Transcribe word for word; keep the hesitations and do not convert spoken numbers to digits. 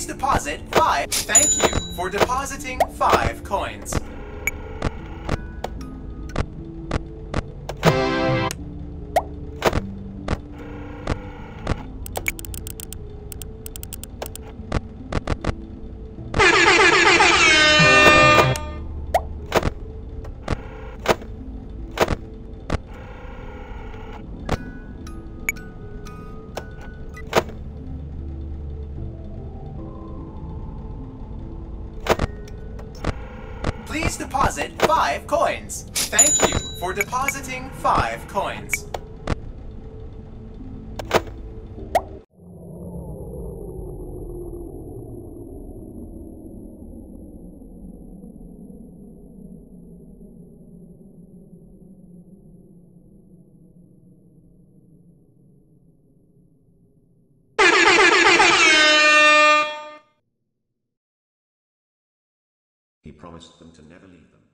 Please deposit five. Thank you for depositing five coins. Please deposit five coins. Thank you for depositing five coins. He promised them to never leave them.